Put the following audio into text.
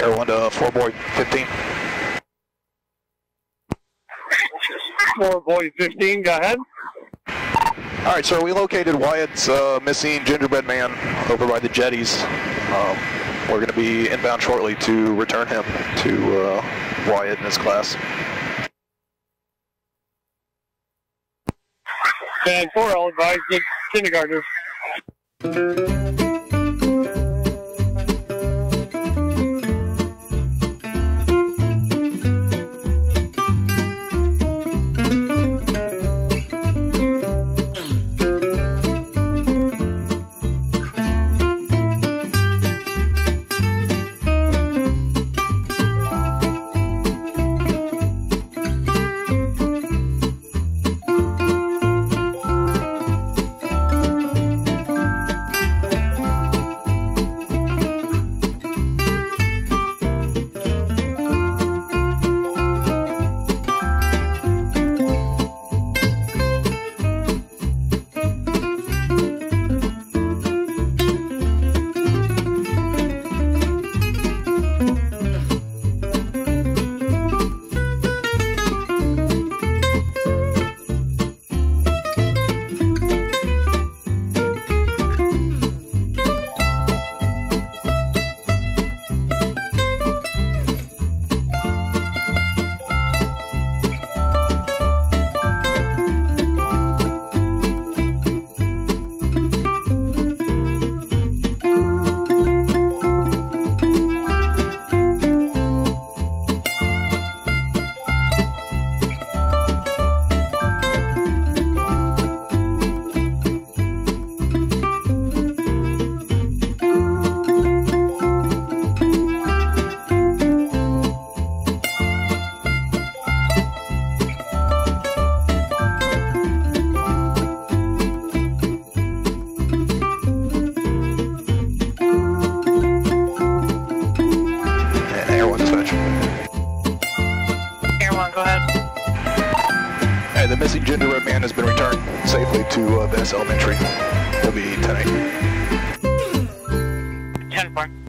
Air 1 to 4 boy 15. 4 boy 15, go ahead. Alright, sir, we located Wyatt's missing gingerbread man over by the jetties. We're going to be inbound shortly to return him to Wyatt and his class. And 4, I'll advise the kindergartners. The missing gingerbread man has been returned safely to Venice Elementary. He'll be 10-8. 10-4.